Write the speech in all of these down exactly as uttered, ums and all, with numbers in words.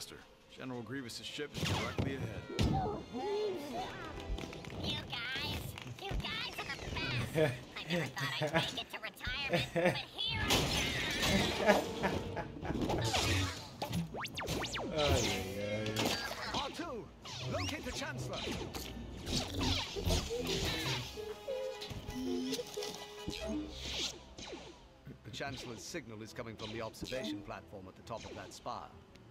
Master. General Grievous's ship is directly ahead. You guys, you guys are the best. I never thought I'd make it to retirement, but here I am. Ay, ay, ay. R two, locate the Chancellor. The Chancellor's signal is coming from the observation platform at the top of that spire.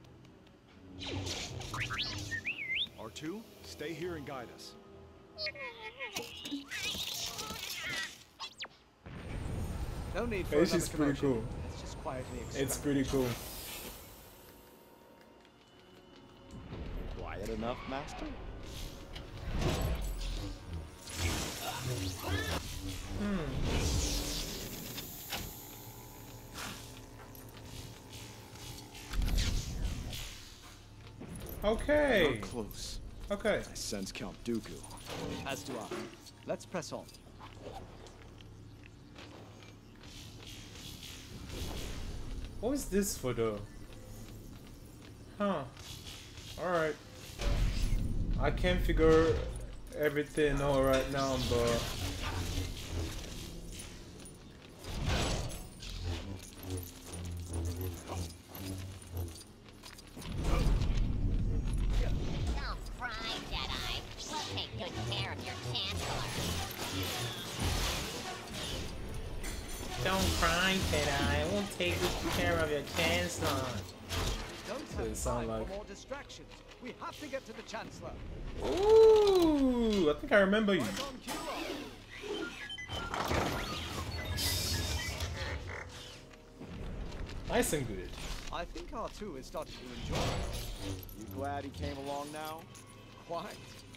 R two, stay here and guide us. No need for This another is pretty commotion. cool. Let's just quietly It's extract. pretty cool. Quiet enough, Master? Okay. Not close. Okay. I sense Count Dooku. As do I. Let's press on. What is this for though? Huh. Alright. I can't figure everything out right now, but Don't cry, Jedi. We'll take good care of your Chancellor. don't cry, Jedi. We'll take good care of your chancellor. Don't So have it sound time like- for more distractions. We have to get to the Chancellor. Ooh, I think I remember you. Right on cue. Nice and good. I think R two is starting to enjoy it. You glad he came along now? Quite.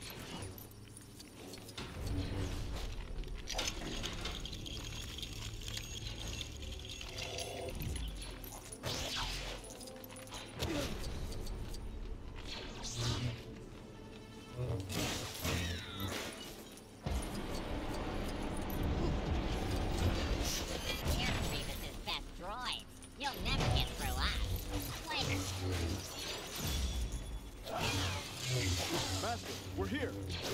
You're Grievous's best droids. You'll never get through us. Later. Master, we're here.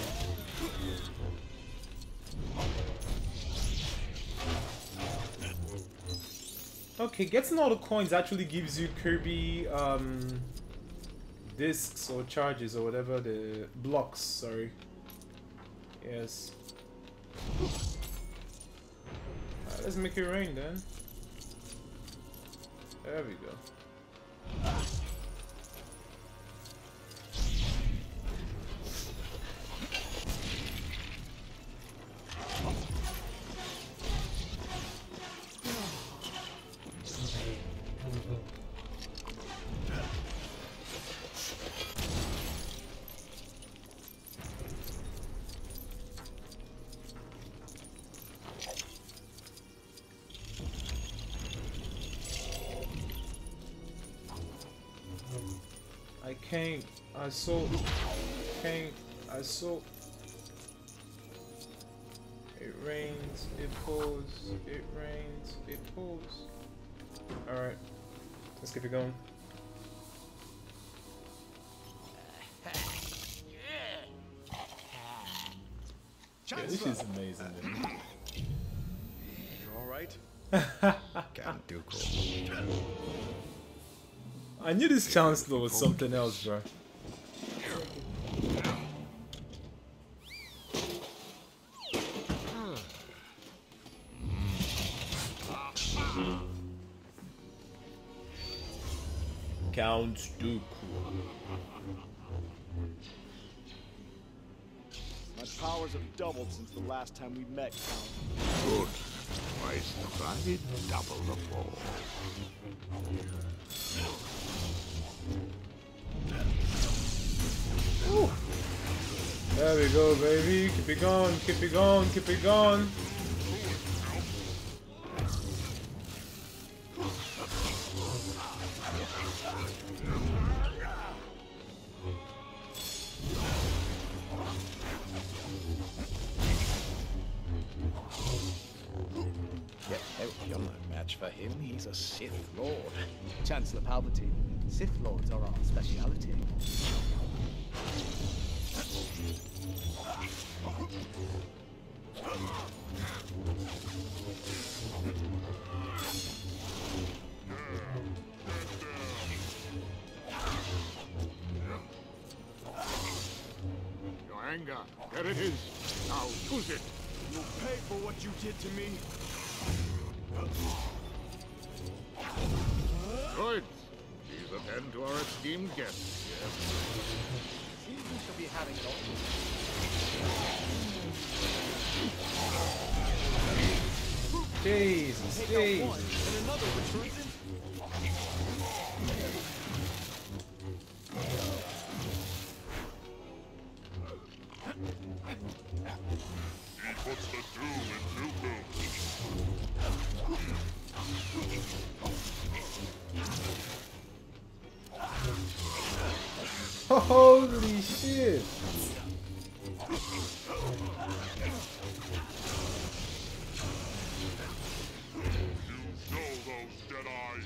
Okay, getting all the coins actually gives you Kirby um discs or charges or whatever, the blocks, sorry. Yes. Alright, let's make it rain then. There we go. I can't. I saw. Can't. I saw. It rains. It pours. It rains. It pours. All right. Let's keep it going. Yeah, this is amazing. You all right? Count Dooku. I knew this Chancellor was something else, bro. Count Dooku. My powers have doubled since the last time we met, Count. Good. Twice the pride, double the fall. There we go, baby. Keep it going, keep it going, keep it going. You're no match for him. He's a Sith Lord. Chancellor Palpatine, Sith Lords are our speciality. Your anger, there it is. Now choose it. You'll pay for what you did to me. Good. Please attend to our esteemed guests. Yes. Seems we shall be having it all. Jesus, Take out one, Jesus. and another returns in. He puts the doom in Dooku. Holy shit! You know those Jedi.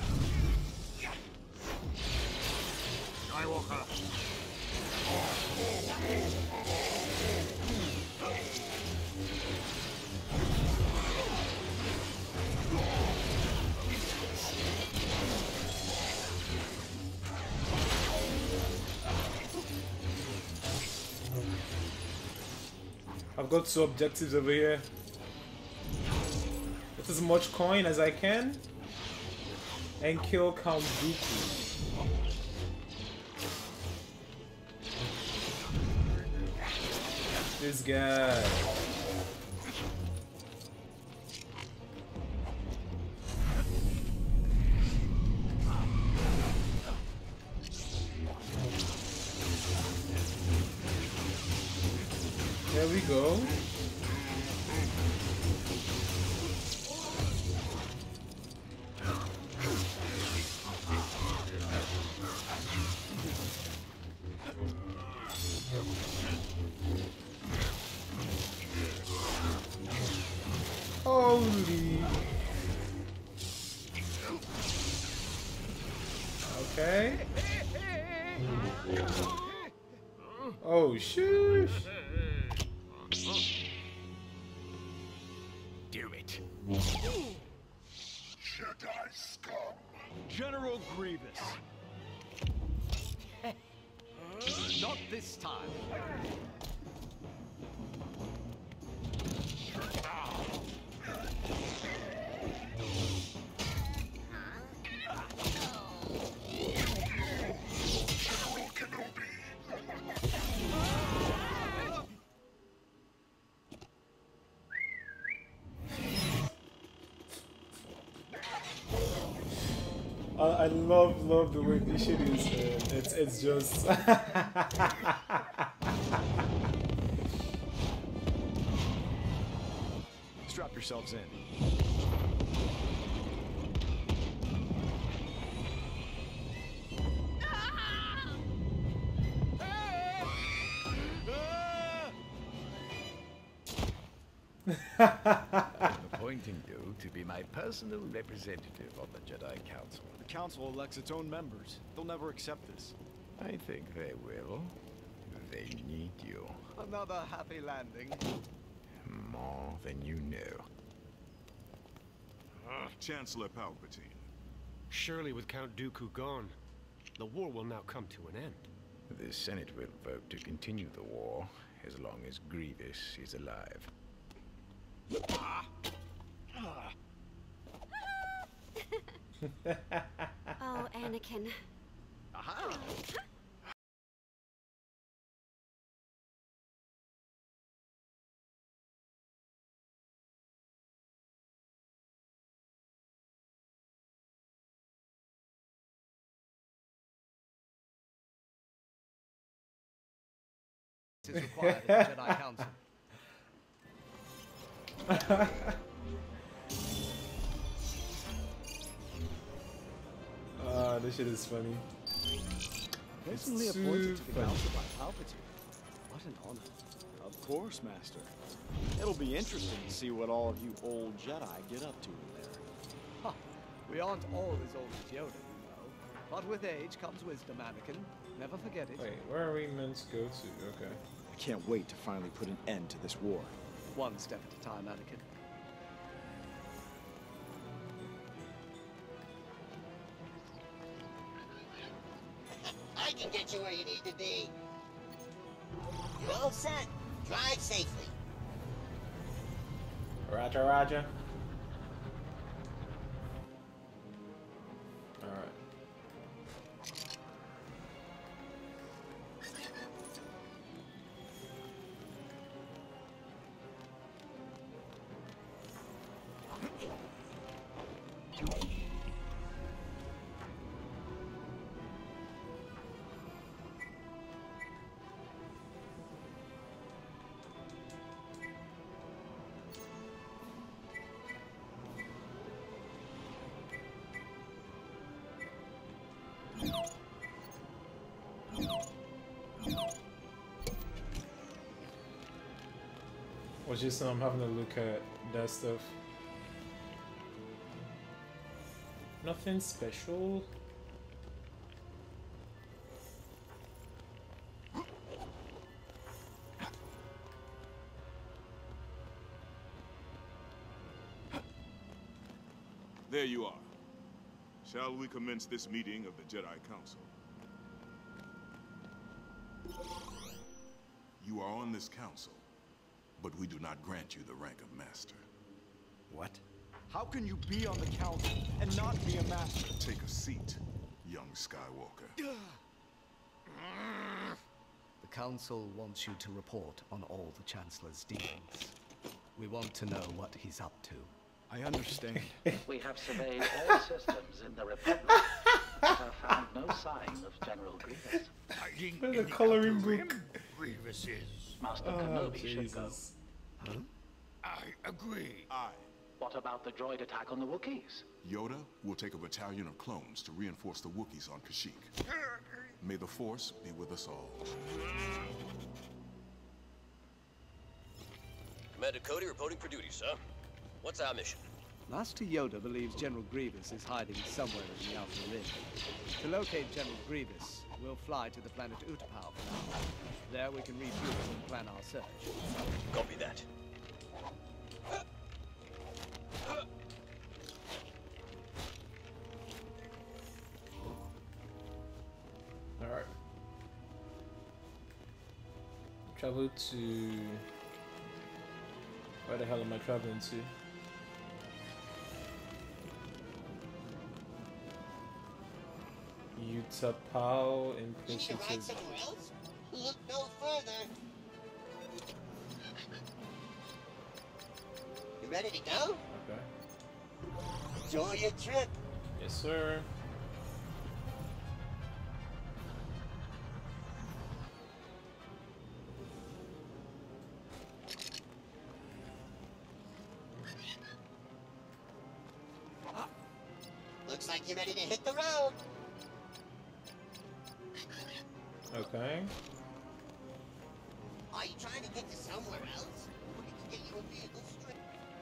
Skywalker. I've got two objectives over here. Get as much coin as I can and kill Count Dooku. This guy. There we go. Holy. Okay. Oh, shoosh. Do it. Jedi scum. General Grievous. Not this time. I, I love love the way this shit is, man. It's it's just Strap yourselves in. Appointing you to be my personal representative on the Jedi Council. The council elects its own members. They'll never accept this. I think they will. They need you Another happy landing. more than you know. Chancellor Palpatine. Surely with Count Dooku gone, the war will now come to an end. The Senate will vote to continue the war as long as Grievous is alive. Oh, Anakin. Aha! Is required at the Jedi Council. Ah, this shit is funny. Personally It's appointed to the super. council by Palpatine. What an honor. Of course, Master. It'll be interesting to see what all of you old Jedi get up to in there. Huh. We aren't all as old as Yoda, you know. But with age comes wisdom, Anakin. Never forget it. Wait, where are we meant to go to? Okay. I can't wait to finally put an end to this war. One step at a time, Anakin. I can get you where you need to be. You're all set. Drive safely. Roger, Roger. Alright. Well, just um, having a look at that stuff. Nothing special. There you are. Shall we commence this meeting of the Jedi Council? You are on this council, but we do not grant you the rank of Master. What? How can you be on the council and not be a master? Take a seat, young Skywalker. The Council wants you to report on all the Chancellor's dealings. We want to know what he's up to. I understand. We have surveyed all systems in the Republic, but have found no sign of General Grievous. Where's the coloring book? Grievous is. Master Oh, Kenobi should go. Jesus. Huh? I agree. Aye. What about the droid attack on the Wookiees? Yoda will take a battalion of clones to reinforce the Wookiees on Kashyyyk. May the Force be with us all. Commander Cody reporting for duty, sir. What's our mission? Master Yoda believes General Grievous is hiding somewhere in the Outer Rim. To locate General Grievous, we'll fly to the planet Utapau for now. There we can refuel and plan our search. Copy that. Alright. Travel to... Where the hell am I traveling to? Utapau in Need to ride Pacific. somewhere else? Look no further. You ready to go? Okay. Enjoy your trip. Yes, sir. Looks like you're ready to hit the road. Okay. Are you trying to get to somewhere else? We can get you a vehicle straight.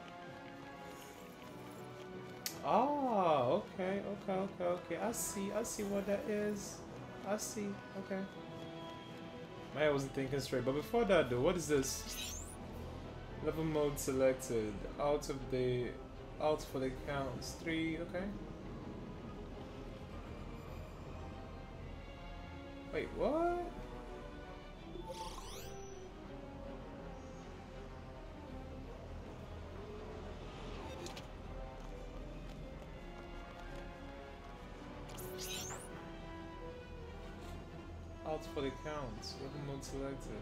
Ah, okay, okay, okay, okay. I see, I see what that is. I see, okay. I wasn't thinking straight, but before that though, what is this? Level mode selected. Out of the... Out for the counts. Three, okay. Wait, what? Out for the counts. Level mode selected.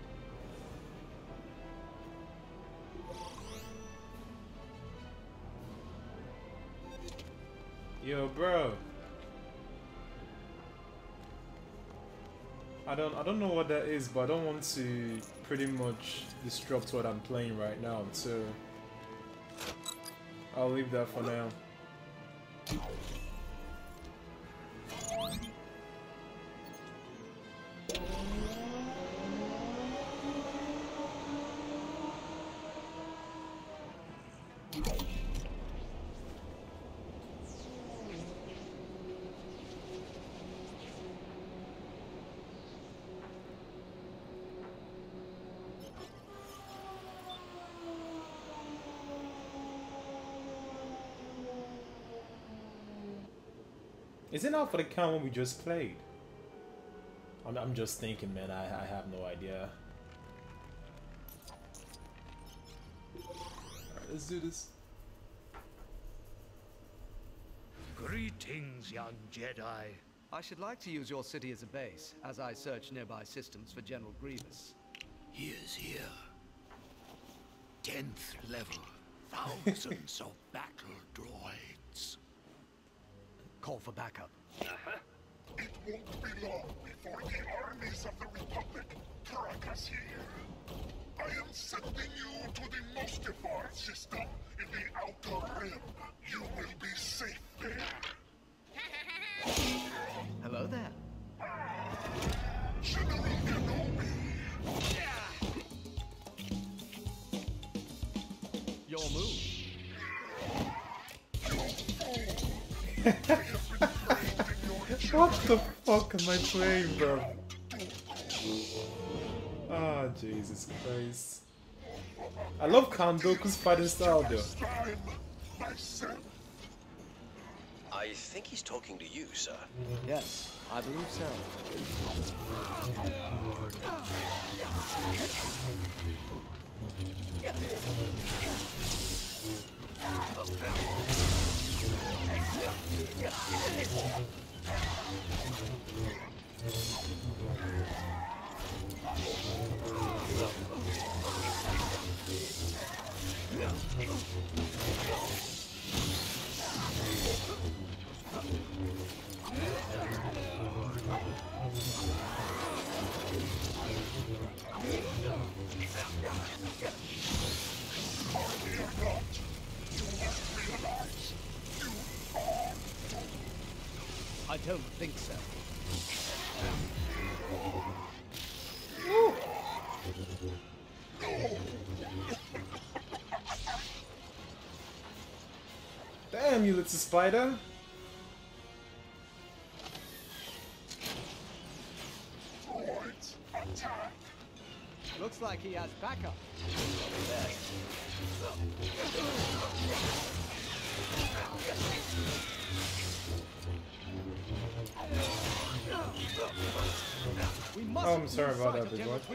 Yo, bro. I don't I don't know what that is, but I don't want to pretty much disrupt what I'm playing right now, so I'll leave that for now. Is it not for the count when we just played? I'm, I'm just thinking, man. I, I have no idea. Alright, let's do this. Greetings, young Jedi. I should like to use your city as a base, as I search nearby systems for General Grievous. He is here. Tenth level. Thousands of battle droids. Call for backup. Uh-huh. It won't be long before the armies of the Republic track us here. I am sending you to the Mustafar system in the Outer Rim. You will be safe there. Hello there. General Kenobi. Your move. What the fuck am I playing, bro? Ah, Jesus Christ. I love Count Dooku's fighting style, though. I think he's talking to you, sir. Yes, I believe so. I don't think so. Damn, you little spider. Looks like he has backup. We must Oh, I'm sorry about that, big boy.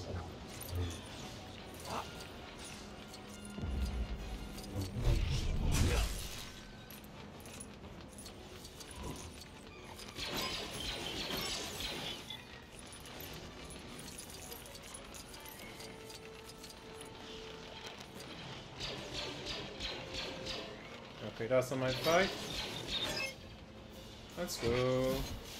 Okay, that's on my fight. Let's go.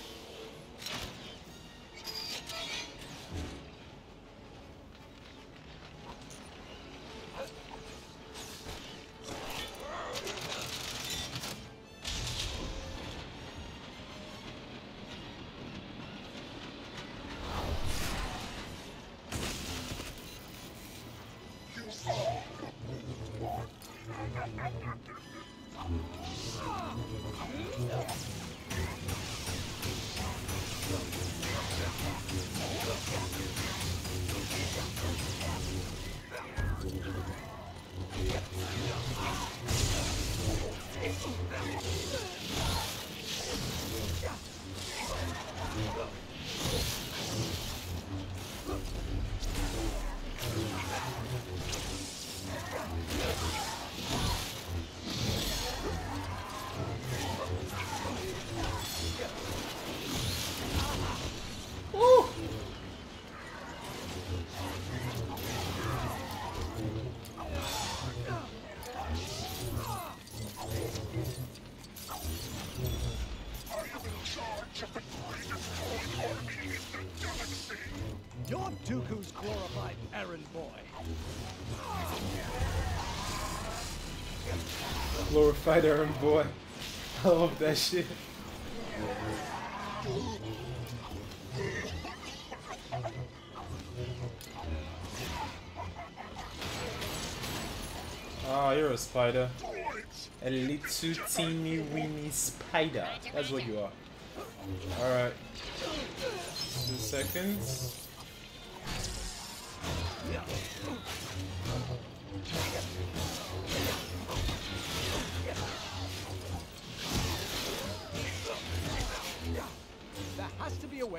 You're Dooku's glorified errand boy. Glorified errand boy. I love that shit. Ah, you're a spider. A little teeny weeny spider. That's what you are. Alright. Two seconds.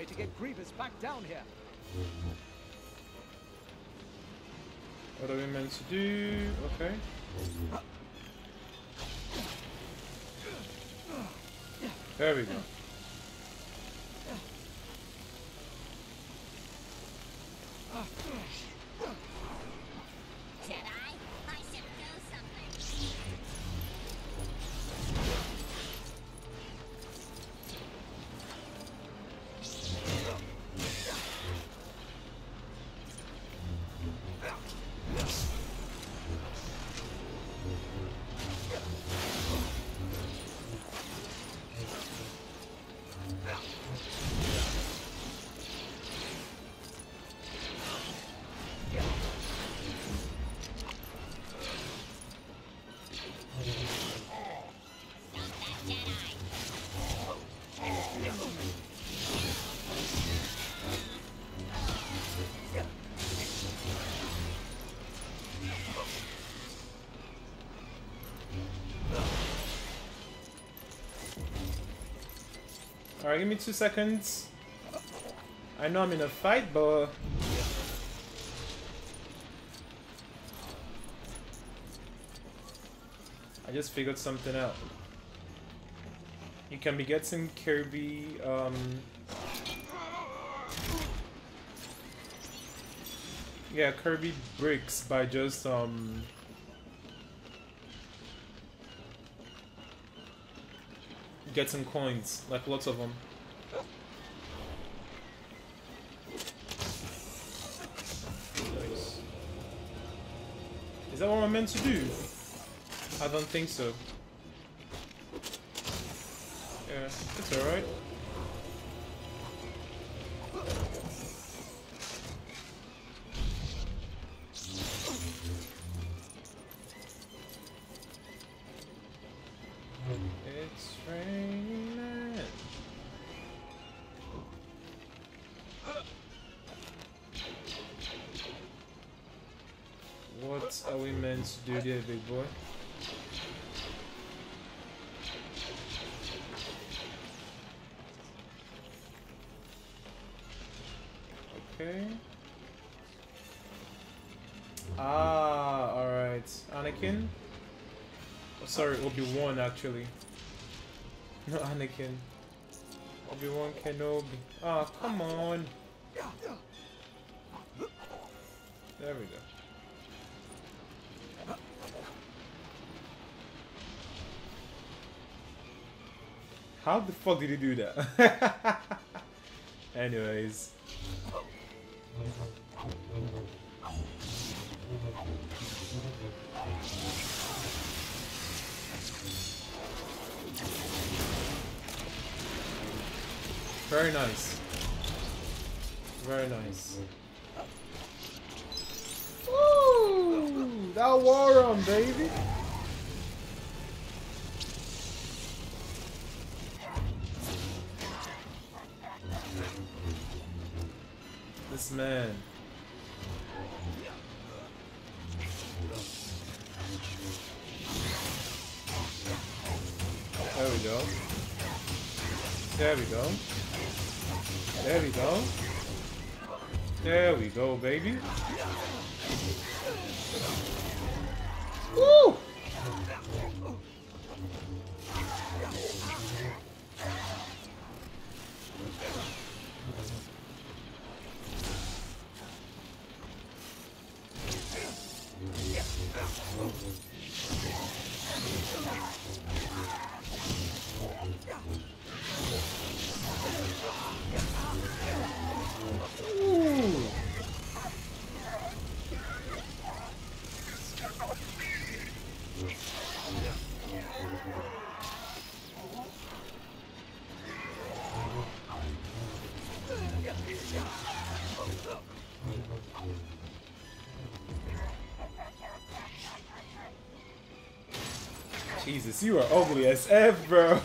way to get Grievous back down here. What are we meant to do? Okay. There we go. Jedi, I should do something. Alright, give me two seconds. I know I'm in a fight, but... I just figured something out. You can be getting Kirby, um... yeah, Kirby bricks by just, um... get some coins, like lots of them. Nice. Is that what I'm meant to do? I don't think so. Yeah, it's alright. It's raining men. What are we meant to do there, big boy? Okay. Ah, alright. Anakin? Oh, sorry, Obi-Wan actually. No, Anakin. Obi-Wan Kenobi. Ah, come on. There we go. How the fuck did he do that? Anyways. Very nice. Very nice. Woo! That war on, baby! This man. There we go. There we go. There we go. There we go, baby. Woo! Jesus, you are ugly as F, bro.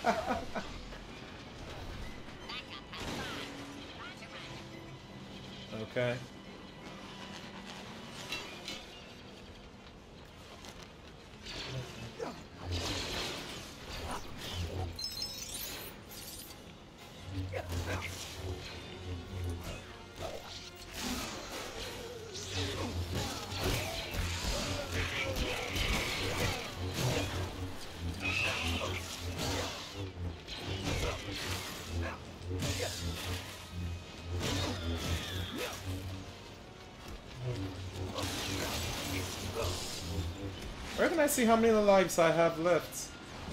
Okay. Where can I see how many lives I have left?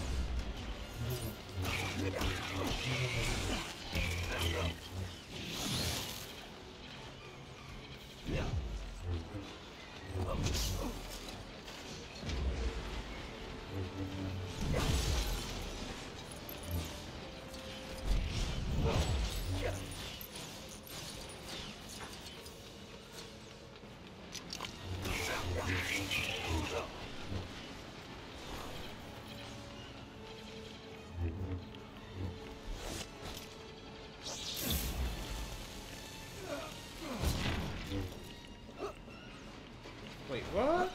Wait, what?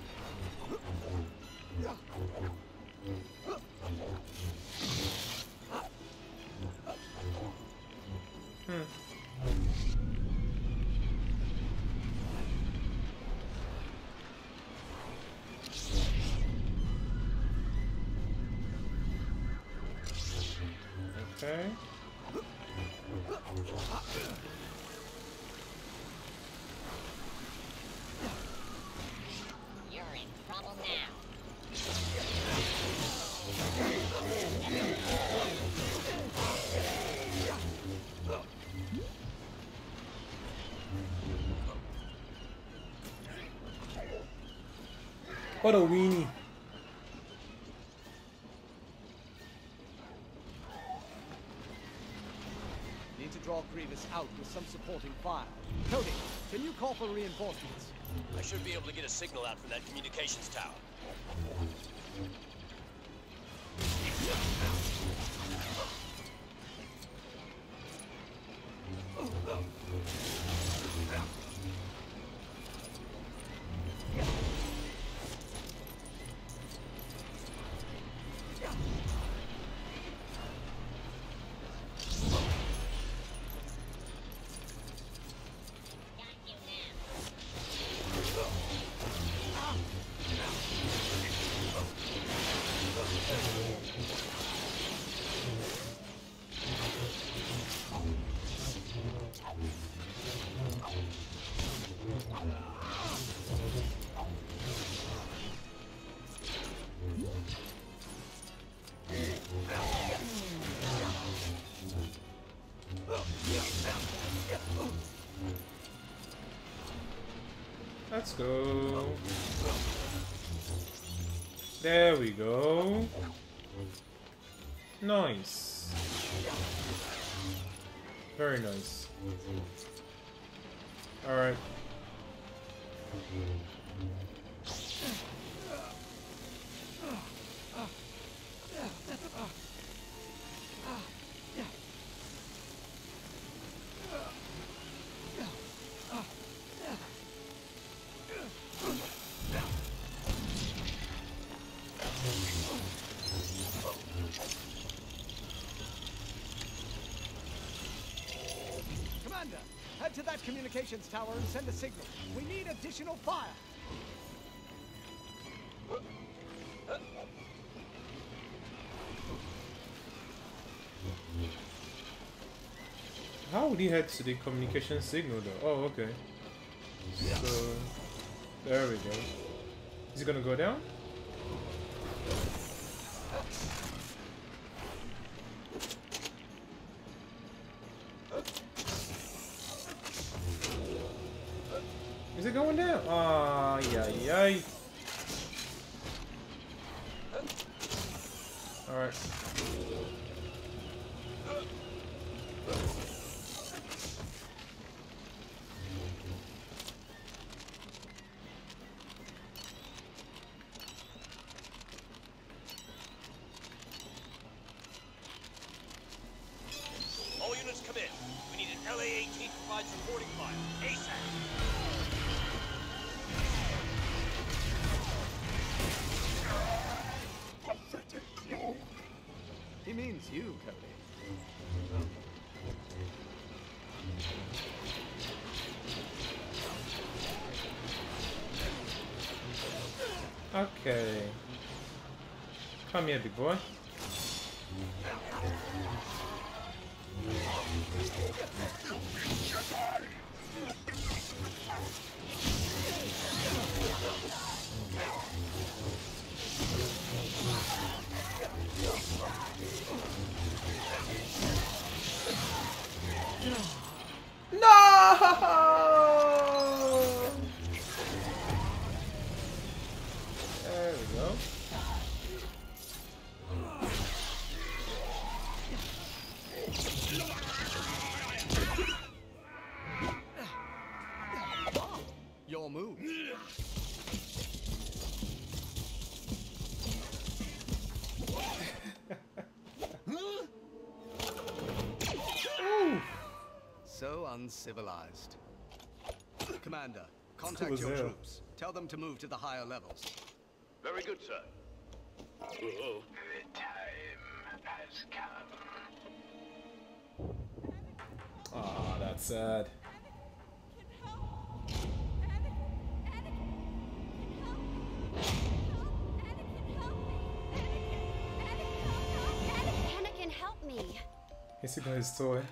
Hmm. Okay. You're in trouble now. What a weenie. Need to draw Grievous out with some supporting fire. Cody, can you call for reinforcements? I should be able to get a signal out from that communications tower. Let's go. There we go. Nice. Very nice. Alright. Commander, head to that communications tower and send a signal. We need additional fire. How would he head to the communication signal though? Oh, okay. So, there we go. Is he gonna go down? Is it going down? Ah, yeah, yeah. All right. All units come in. We need an L A eighteen to provide supporting fire. ASAP. He means you, Cody. Okay. Come here, big boy. There we go. Your move. So uncivilized. Commander, contact was your there? troops. Tell them to move to the higher levels. Very good, sir. The time has come. Ah, that's sad. Anakin, help me. He's got his toy.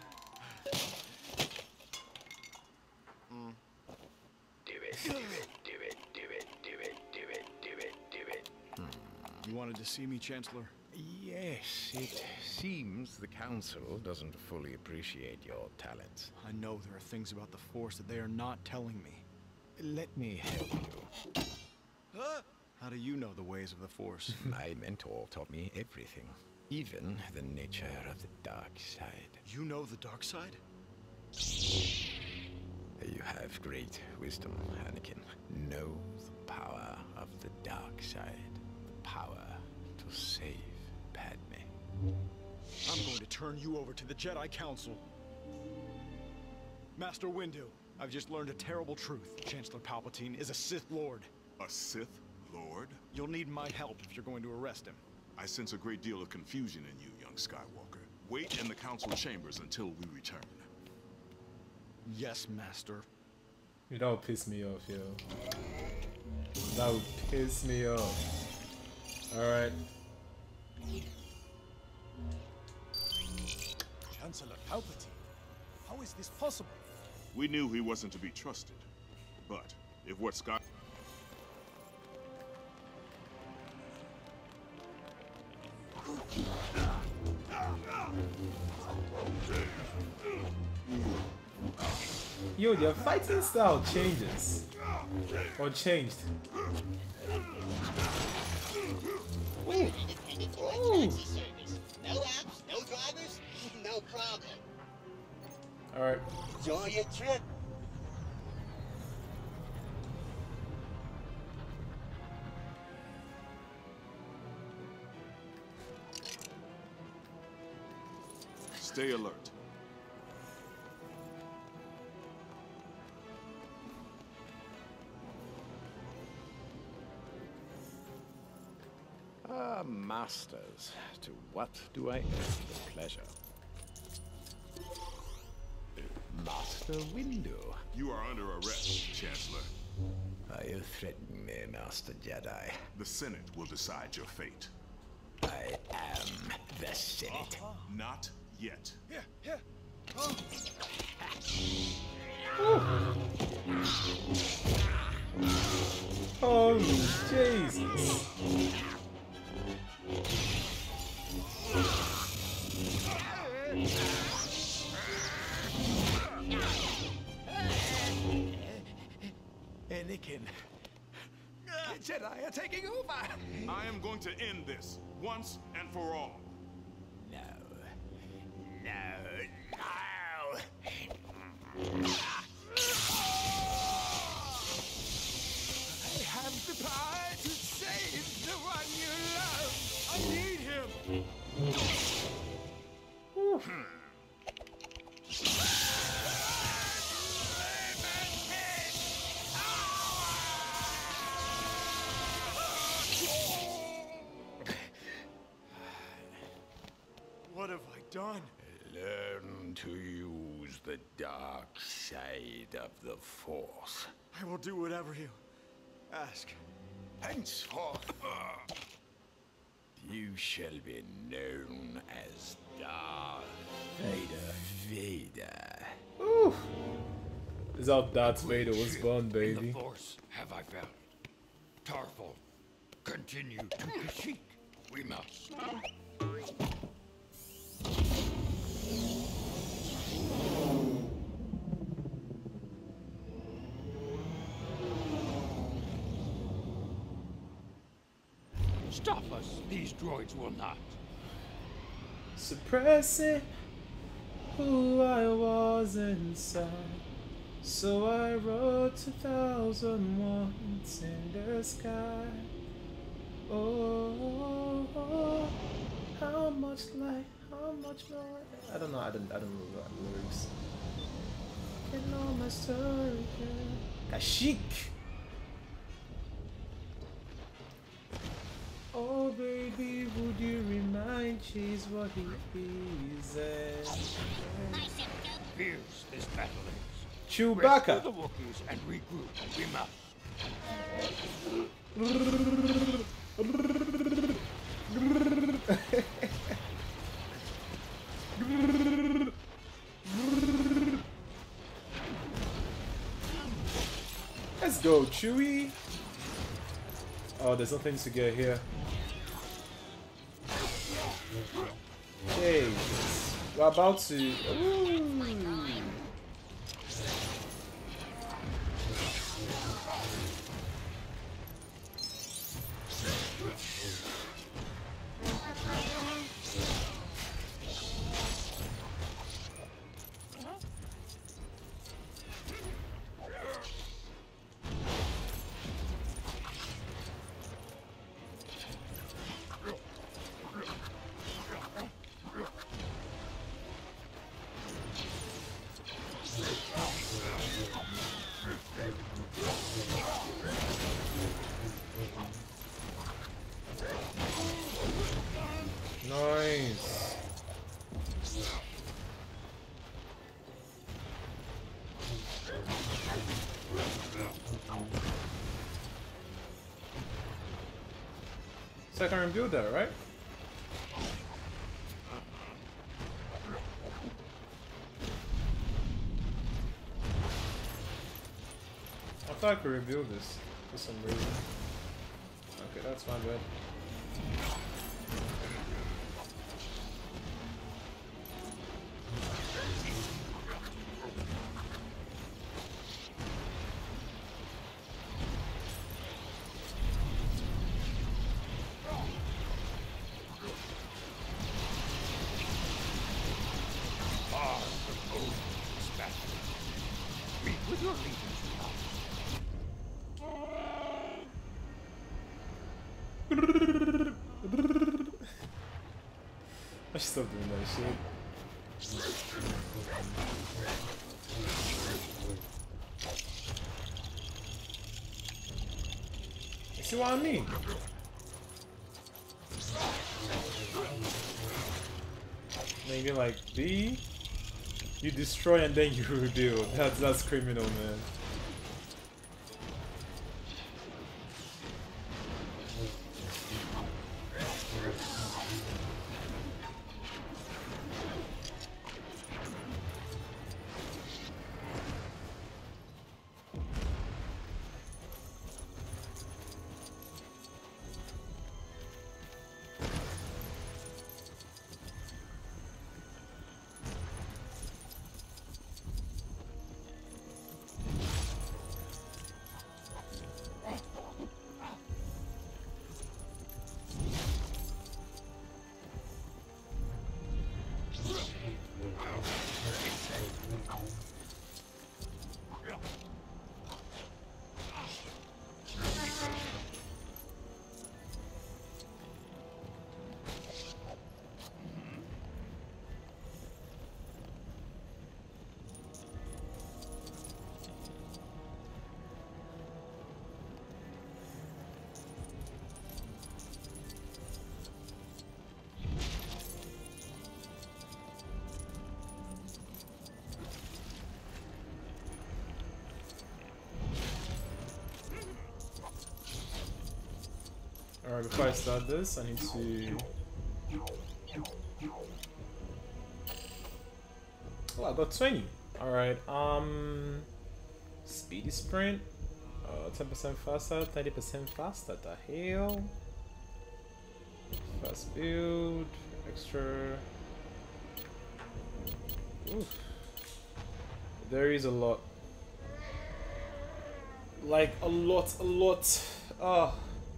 Do it, do it, do it, do it, do it, do it, do it, do it. You wanted to see me, Chancellor? Yes, it seems the Council doesn't fully appreciate your talents. I know there are things about the Force that they are not telling me. Let me help you. Huh? How do you know the ways of the Force? My mentor taught me everything, even the nature of the dark side. You know the dark side? You have great wisdom, Anakin. Know the power of the dark side, the power to save Padme. I'm going to turn you over to the Jedi Council. Master Windu, I've just learned a terrible truth. Chancellor Palpatine is a Sith Lord. A Sith Lord? You'll need my help if you're going to arrest him. I sense a great deal of confusion in you, young Skywalker. Wait in the council chambers until we return. Yes, Master. That would piss me off, yo. That would piss me off. Alright. Chancellor Palpatine, how is this possible? We knew he wasn't to be trusted. But if what Sky... Yo, their fighting style changes. Or changed. We're independent for taxi service. No apps, no drivers, no problem. Alright. Enjoy your trip. Stay alert. Ah, masters, to what do I owe the pleasure? Master Windu. You are under arrest, Chancellor. Are you threatening me, Master Jedi? The Senate will decide your fate. I am the Senate. Uh-huh. Not yet. Here, here. Holy Jesus. Anakin. The Jedi are taking over. I am going to end this once and for all. No. No. No. I have the power to save the one you love. I need him. What have I done? Learn to use the dark side of the Force. I will do whatever you ask. Henceforth, you shall be known as Darth Vader. Vader. Ooh. This is how Darth Vader was born, In baby. the Force have I found. Tarful, continue to Kashyyyk. We must. Stop us. These droids will not. Suppressing who I was inside. So I wrote two thousand once in the sky. Oh, oh, how much light, how much more? I don't know, I don't, I don't know the lyrics. And all my story, yeah. Kashyyyk! Oh baby, would you remind Cheese what he is? Fierce this battle is. Chewbacca! Rescue the Wookiees and regroup. We must. Let's go, Chewie! Oh, there's nothing to get here. Okay, we're about to. Ooh. Nice. So I can rebuild that, right? I thought I could rebuild this for some reason. Okay, that's my bad. I should stop doing that shit. You see what I mean? Maybe like B, you destroy and then you rebuild. That's that's criminal, man. Alright, before I start this, I need to... Oh, I got twenty. Alright, um... Speedy sprint. Uh, ten percent faster, thirty percent faster. The hell? Fast build. Extra. Oof. There is a lot. Like a lot, a lot. Ah.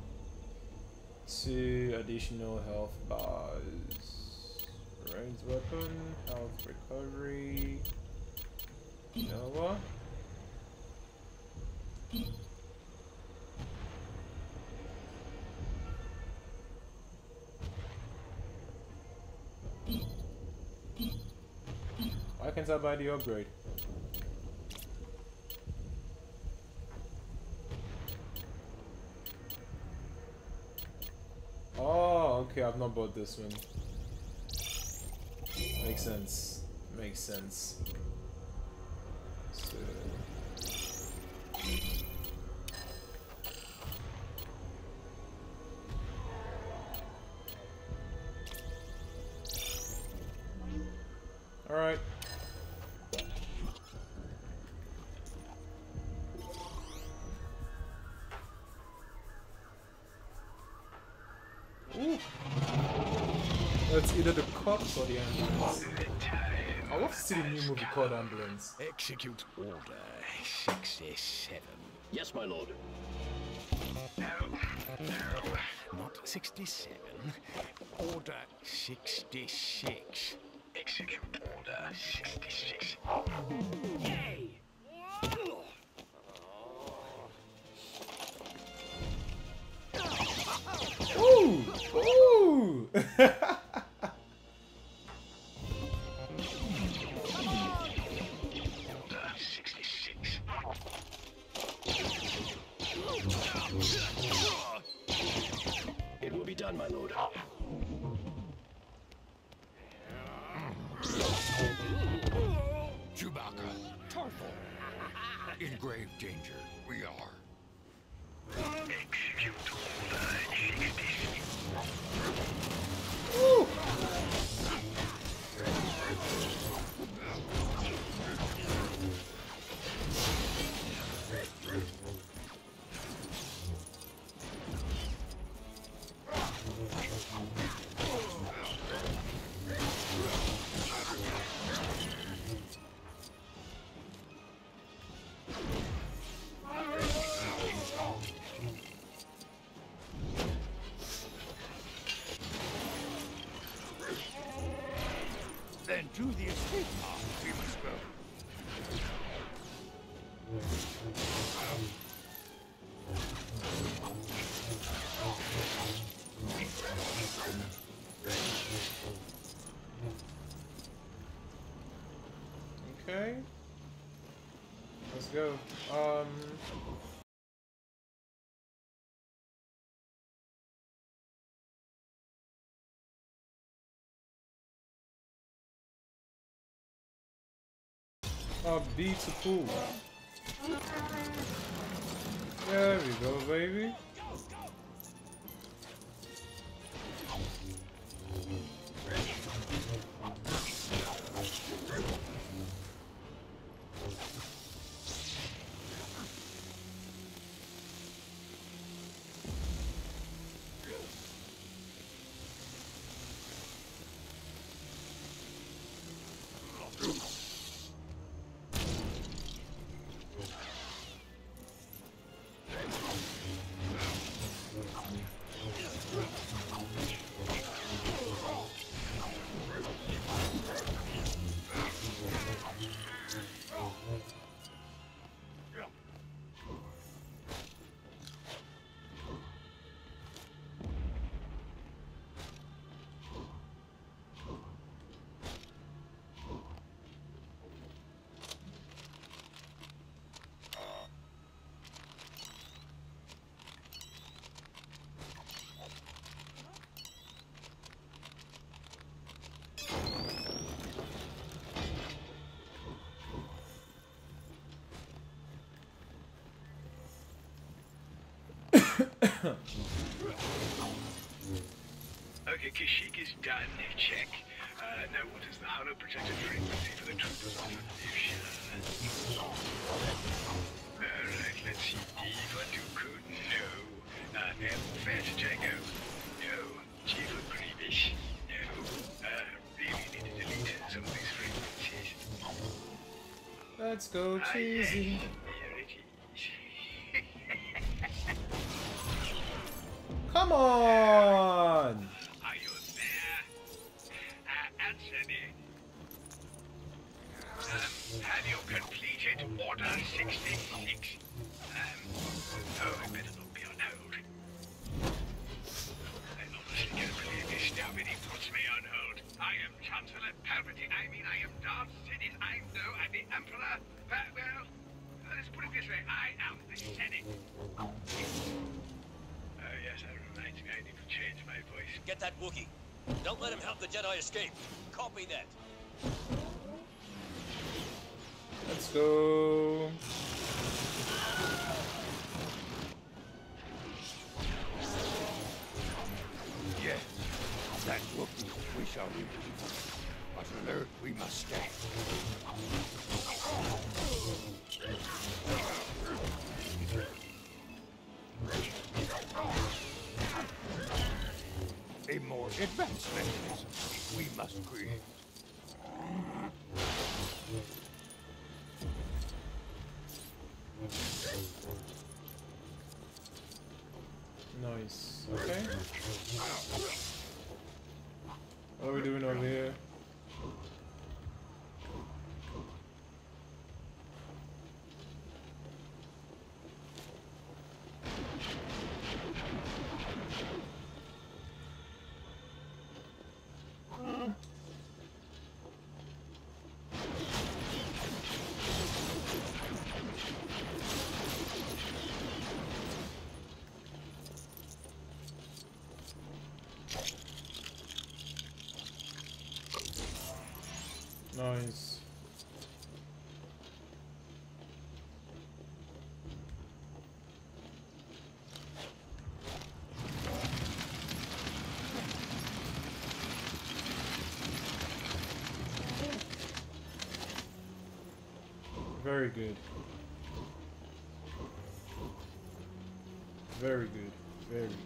Two additional health bars. Ranged weapon, health recovery. You know what? Why can't I buy the upgrade? Oh, okay, I've not bought this one. Makes sense. Makes sense. So... Alright. Ooh. That's either the cops or the ambulance. I want to see the new movie called Ambulance. Execute order sixty-seven. Yes, my lord. No, no, not sixty-seven. Order sixty-six. Execute order sixty-six. Yay! Ooh! Ooh! Order sixty-six. It will be done, my lord. Chewbacca, Tarful. In grave danger, we are. Execute order sixty-six. Ooh! Then to the escape pod we must go. Okay. Let's go. Um... Oh, B to pool. There we go, baby. Okay, Kashyyyk is done. Check. Uh, now what is the hollow protected frequency for the troopers on the new ship? Alright, let's see. D for Dooku. No. Uh, F for Jango. No. G for Grievous. No. Uh, really need to delete some of these frequencies. Let's go cheesy. Here it is. Come on! Are you there? Uh, answer me. Um, have you completed Order sixty-six? Um, oh, I better not be on hold. I honestly can't believe this now that he puts me on hold. I am Chancellor Palpatine. I mean, I am Darth Sidious. I know I'm the Emperor. But, well, let's put it this way. I am the Senate. Oh, yes, that reminds me. I need to change my voice. Get that Wookiee. Don't let him help the Jedi escape. Copy that. Let's go. Yes, that Wookiee we shall reach. But alert we must stay. A more advanced mechanism we must create. Nice. Okay. What are we doing over here? Nice. Very good. Very good. Very good.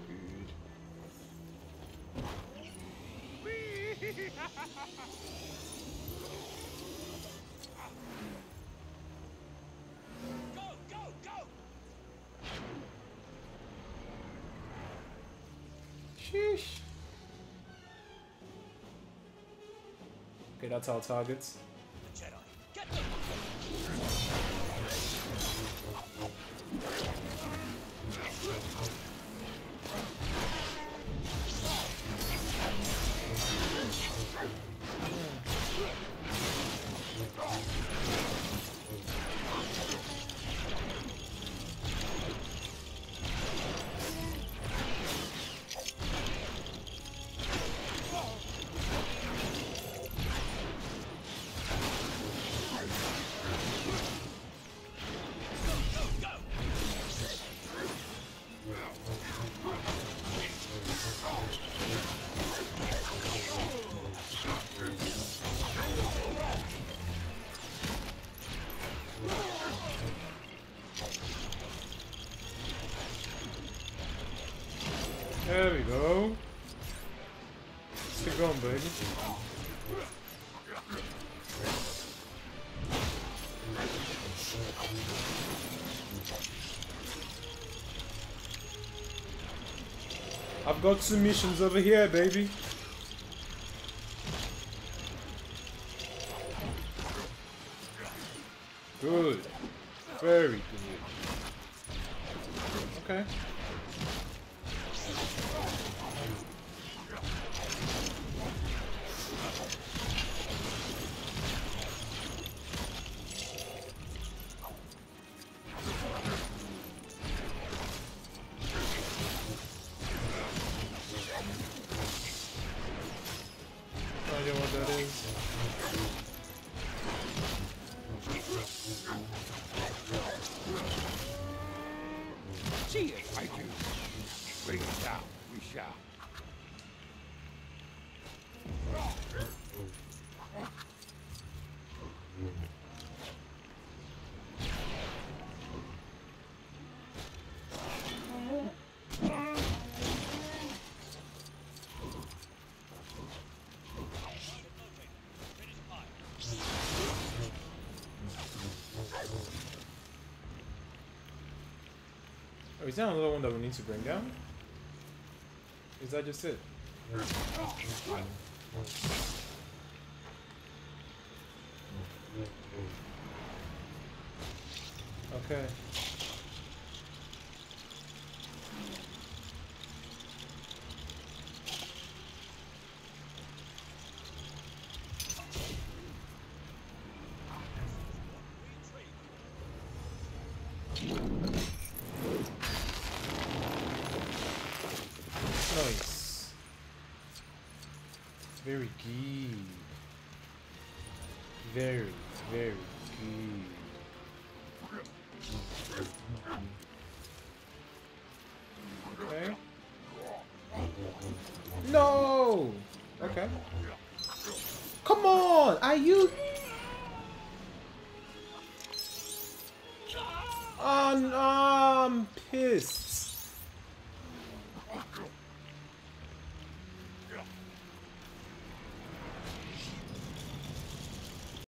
Sheesh. Okay, that's our targets. Jedi, get them! There we go. Stick on, baby. I've got some missions over here, baby. Good. Very good. Okay. No idea what that is. See it, I do. Bring it down, we shall. Oh, is there another one that we need to bring down? Is that just it? Okay. Nice. Very good. Very, very good. Okay. No! Okay. Come on! Are you... Oh, no, I'm pissed.